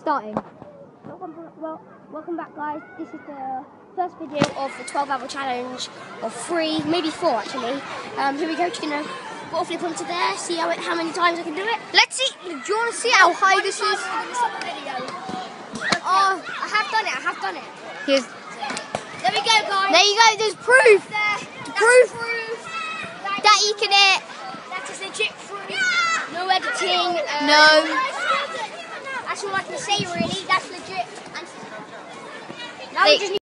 starting. Welcome back, guys. This is the first video of the 12-hour challenge, or 3, maybe 4 actually. Here we go. Just gonna bottle flip onto there, see how many times I can do it. Let's see. Do you want to see how high this is? Oh, I have done it. Here's. There we go, guys. There you go. There's proof. Proof that you can hit. That is legit proof. No editing. No. That's all I can say, really. That's legit. Now we just need